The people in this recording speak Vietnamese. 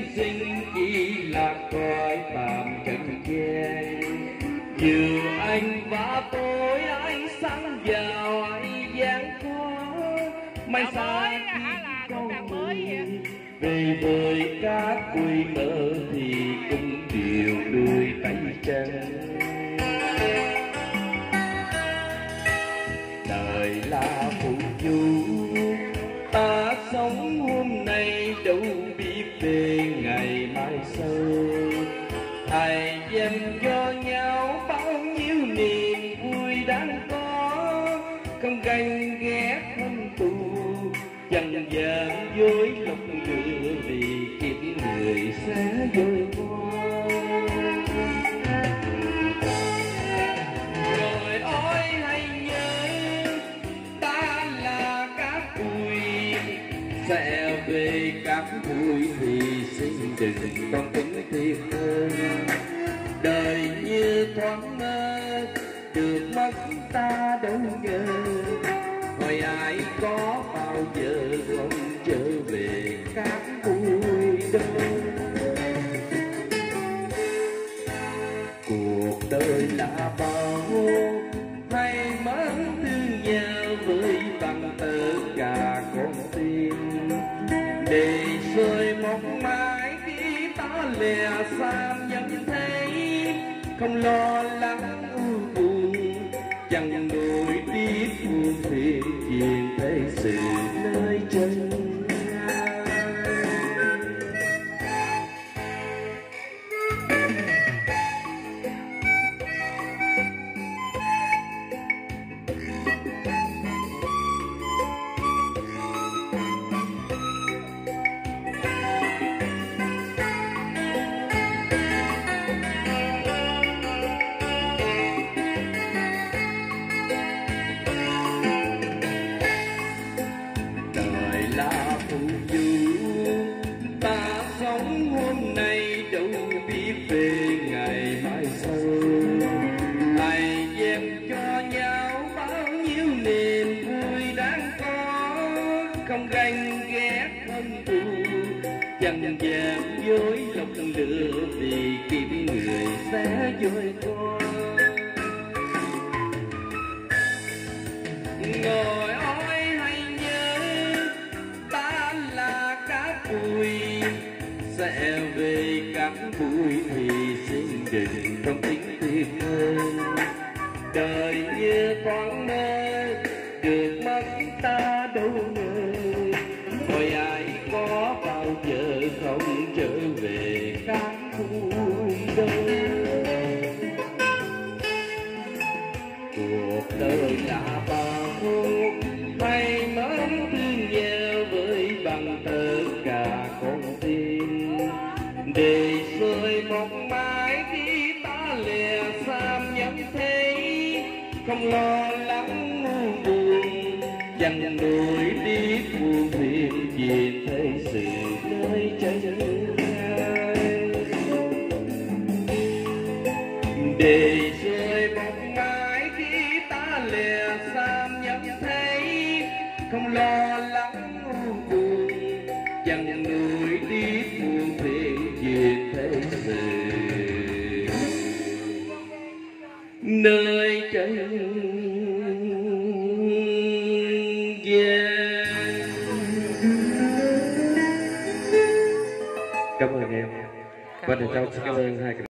sinh chỉ là cõi tạm trần gian. Dù anh và tôi ánh sáng vào ai gian khó, mai xa khi con người về với các quê mơ thì cũng đều đôi tay chân. Đời là phụ du, ta sống hôm nay đâu biết về ngày mai sau. Hãy dành cho nhau bao nhiêu niềm vui đáng có, không ganh ghét không tù, chẳng gian dối lọc lừa vì kiếp người sẽ dối qua. Rồi ôi hãy nhớ ta là cát bụi, sẽ về cát bụi thì xin đừng còn tính thiệt hơn. Đời như thoáng mơ được mất ta đâu ngờ, hỏi ai có bao giờ không trở về cát bụi đâu. Cuộc đời là bao hay mến thương nhau với bằng tất cả con tim, để rồi một mai khi ta lìa xa nhận thấy không lo lắng ưu buồn, chẳng nỗi tiếc buồn phiền chuyện thế sự nơi chân. Là phụ du, ta sống hôm nay đâu biết về ngày mai sau. Hãy dành cho nhau bao nhiêu niềm vui đáng có, không ganh ghét không thù, chẳng gian dối lọc lừa vì kiếp người sẽ dối qua. Ngồi ôi hãy nhớ ta là cát bụi, sẽ về cát bụi thì xin đừng không tính thiệt hơn. Đời như thoáng mơ được mất ta đâu ngờ, hỏi ai có bao giờ không trở về cát bụi đâu. Cuộc đời là bao hay mến thương nhau với bằng tất cả con tim, để rồi một mai khi ta lìa xa nhận thấy không lo lắng buồn, chẳng nỗi tiếc buồn phiền vì thế sự nơi chân. Để rồi một mai khi ta lìa xa nhận thấy không lo lắng buồn, chẳng nỗi tiếc buồn phiền vì thế sự nơi chân gian. Cảm ơn em. Và để cháu xin cảm ơn hai